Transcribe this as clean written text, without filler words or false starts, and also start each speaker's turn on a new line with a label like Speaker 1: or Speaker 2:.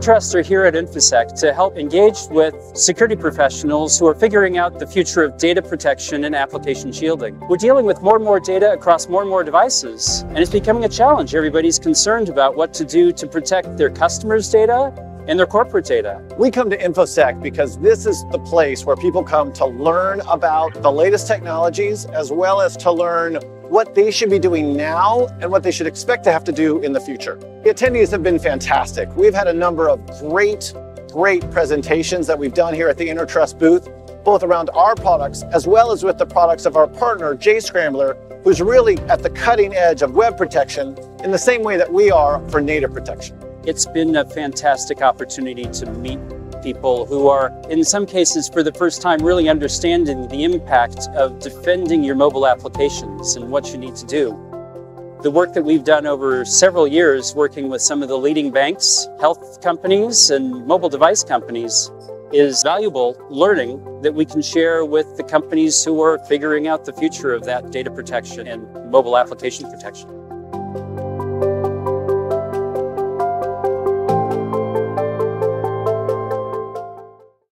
Speaker 1: Intertrust are here at Infosec to help engage with security professionals who are figuring out the future of data protection and application shielding. We're dealing with more and more data across more and more devices, and it's becoming a challenge. Everybody's concerned about what to do to protect their customers' data and their corporate data.
Speaker 2: We come to Infosec because this is the place where people come to learn about the latest technologies, as well as to learn what they should be doing now and what they should expect to have to do in the future. The attendees have been fantastic. We've had a number of great presentations that we've done here at the Intertrust booth, both around our products as well as with the products of our partner, JScrambler, who's really at the cutting edge of web protection in the same way that we are for native protection.
Speaker 1: It's been a fantastic opportunity to meet people who are, in some cases, for the first time, really understanding the impact of defending your mobile applications and what you need to do. The work that we've done over several years, working with some of the leading banks, health companies, and mobile device companies, is valuable learning that we can share with the companies who are figuring out the future of that data protection and mobile application protection.